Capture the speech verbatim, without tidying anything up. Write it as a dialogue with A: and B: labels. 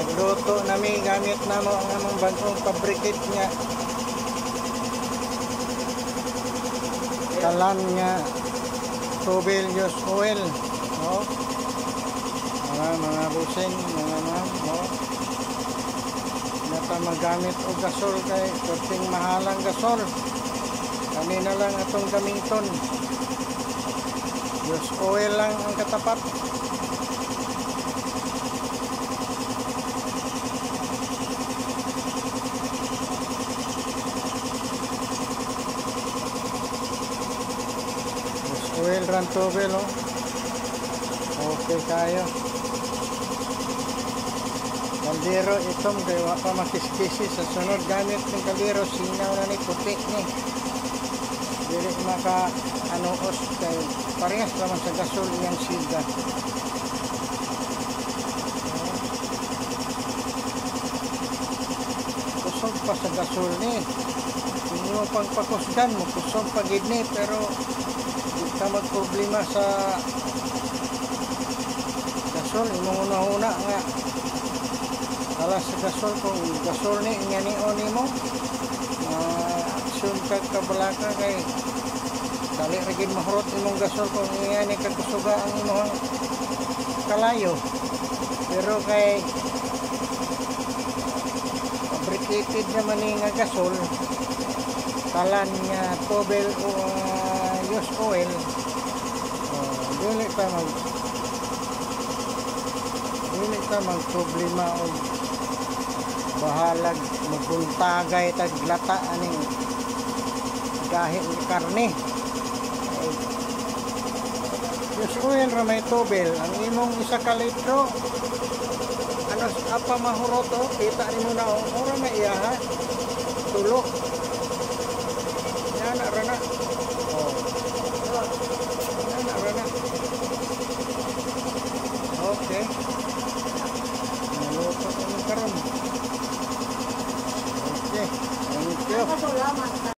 A: Nagluto nami gamit namo ang among bagong fabricate nga kalan nga tubel use oil, no? Mga mga busing, mga ma'am, no? Nata magamit og gasol kay kunting mahalang gasol. Kanina lang atong gamiton. Use oil lang ang katapat. Oil ran tubel, oh. Okay kayo. Kaldero itom kay wa pa makiskisi sa sunod gamit ng kaldero sinaw na ni puti ni. Dili maka anuos kay parehas naman sa gasol yang siga. Kusog pa sa gasol ni. Hindi mo pang pakusgan mo kusog pagid ni pero ka magproblema sa gasol. Imong una-una nga kala sa gasol kung gasol ni ingani-on nimo uh, aksyon kag kabalaka kay dali ra gid mahurot imong gasol kung ingani kag kusuga ang imong kalayo. Pero kay fabricated naman ni nga gasol kalan nga tubel o uh, use oil, uh, dili ka mag dili ka mag problema o bahalag magbuntagay tag lata aning gahit ni karne. Use oil ra may tubel ang imong isa ka litro ano apa mahuroto kita nimo na ora na iyaha tulo yan ra na. Okay. Naluto ko ng karon. Okay. Thank you.